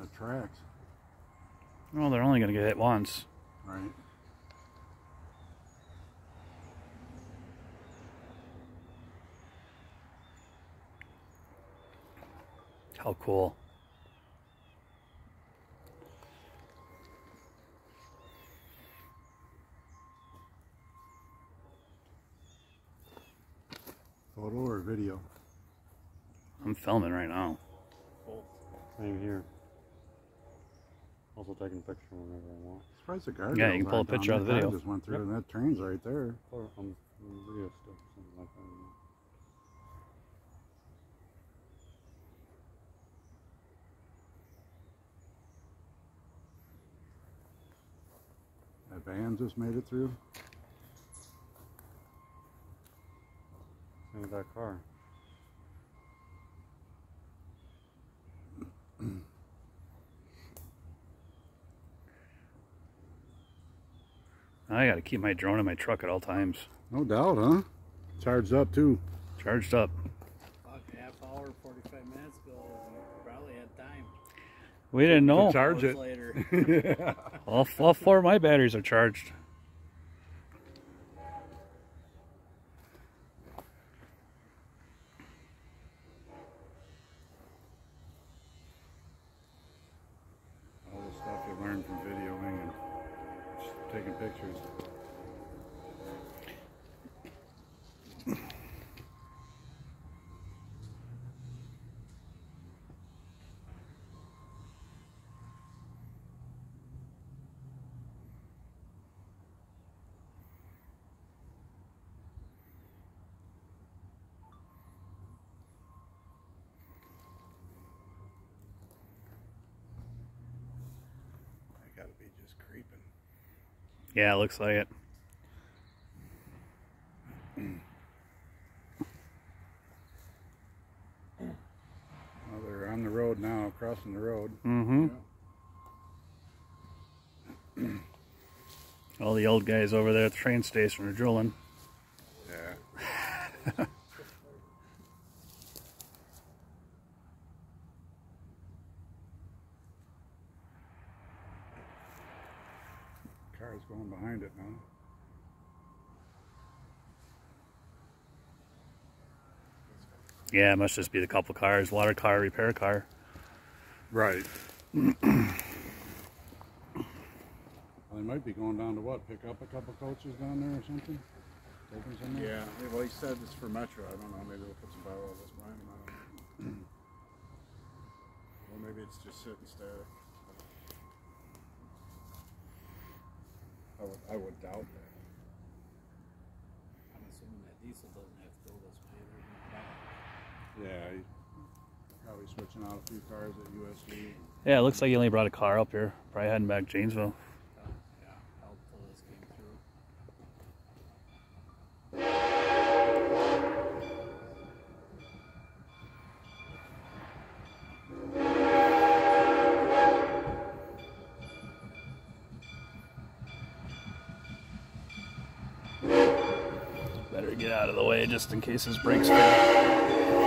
the tracks. Well, they're only going to get hit once. Right. How cool. Photo or video? I'm filming right now. Same here. Also taking a picture whenever I want. Surprised the guardrails. Yeah, you can pull a aren't down picture of the there. video. I just went through and that train's right there. Or video stuff, something like that. That van just made it through. Same with that car. I got to keep my drone in my truck at all times. No doubt, huh? Charged up too. Charged up. About a half hour, 45 minutes ago, we probably had time. We didn't know. To charge it. Later. Yeah. All 4 of my batteries are charged. All the stuff you learn from videoing and taking pictures. I gotta be just creeping. Yeah, it looks like it. Well, they're on the road now, crossing the road. Mm-hmm. Yeah. All the old guys over there at the train station are drilling. Yeah. Car's going behind it now. Yeah, it must just be the couple cars. Water car, repair car. Right. Well, they might be going down to what? Pick up a couple coaches down there or something? Taking somewhere? Yeah, well, he said it's for Metro. I don't know. Maybe they'll put some barrels behind him. I don't know. Or maybe it's just sitting static. I would doubt that. I'm assuming that diesel doesn't have to go this way. Yeah, he's probably switching out a few cars at USD. Yeah, it looks like he only brought a car up here. Probably heading back to Janesville. Yeah, helpful this came through. Better get out of the way just in case his brakes fail.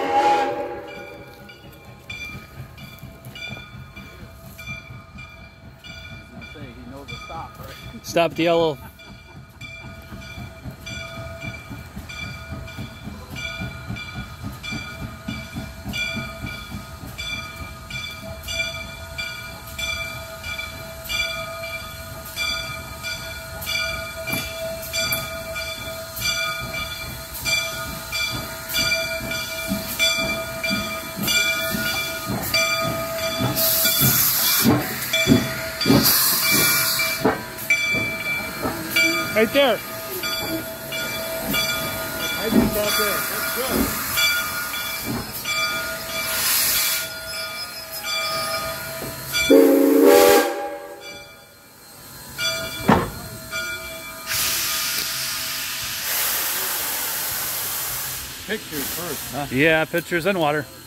He knows to stop, right? Stop the yellow. Right there. I just out there. That's good. Pictures first. Yeah, pictures and water.